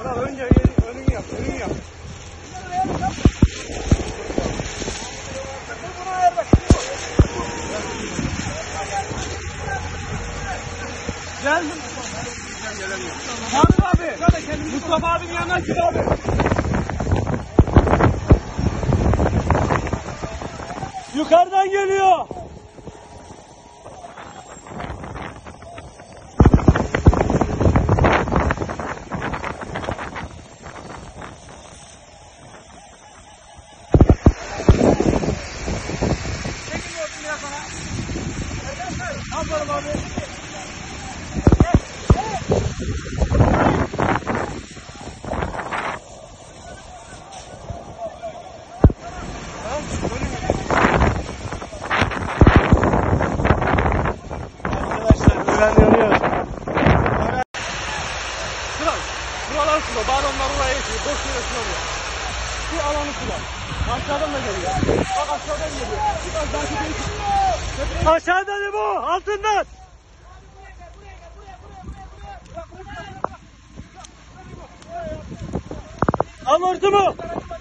Önce önünü yap, önünü yap. Geldim. Abi. Mustafa abinin yanına git abi. Yukarıdan geliyor. Aferin abi. Arkadaşlar ben yanıyorum. Buralar sula. Bağlamlar oraya geçiyor. Boş yere sulamıyor. Bu alanı sula. Aşağıdan da geliyor. Bak aşağıdan geliyor. Biraz daha gidiyor. Aşağıdan ne bu? Altından. Amortu mu?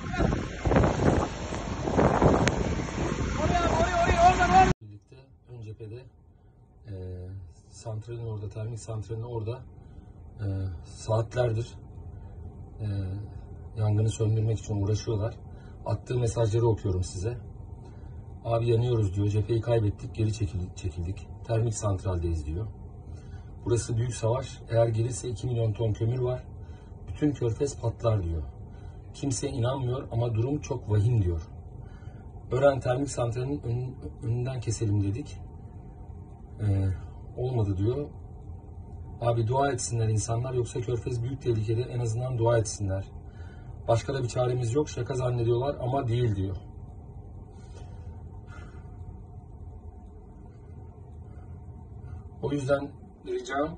Birlikte ön cephede santralin orada, termik santralin orada saatlerdir yangını söndürmek için uğraşıyorlar. Attığı mesajları okuyorum size. Abi yanıyoruz diyor, cepheyi kaybettik, geri çekildik. Termik santraldeyiz diyor. Burası büyük savaş, eğer gelirse 2 milyon ton kömür var. Bütün körfez patlar diyor. Kimse inanmıyor ama durum çok vahim diyor. Ören termik santralinin önünden keselim dedik. Olmadı diyor. Abi dua etsinler insanlar, yoksa körfez büyük tehlikede, en azından dua etsinler. Başka da bir çaremiz yok, şaka zannediyorlar ama değil diyor. O yüzden ricam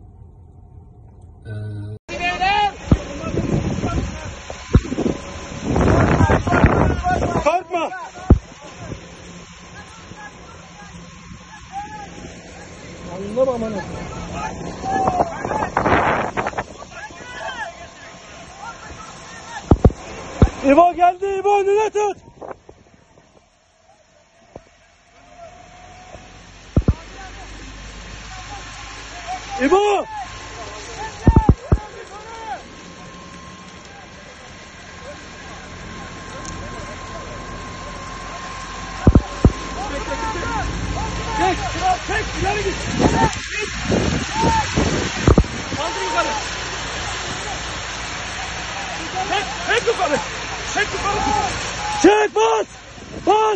korkma. Anlama aman. İbo geldi, İbo önüne tut. İbo. Çek, kral çek, ileri git. Kaldır yukarı. Çek yukarı. Çek yukarı. Çek, bas. Bas.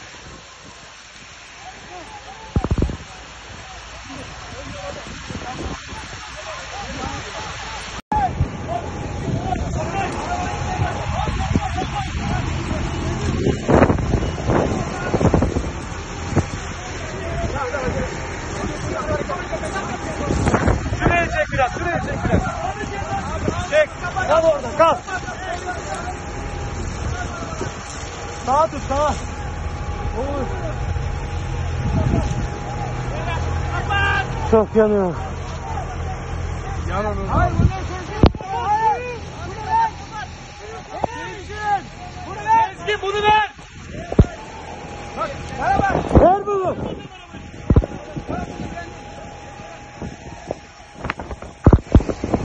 Şuraya çek biraz, şuraya çek biraz. Çek, kal orada, kal. Sağa tut, sağa. Olur. Çok yanıyor. Yanıyor. Hayır, bunu ver. Ezgi, bunu ver. Bak, ver bunu.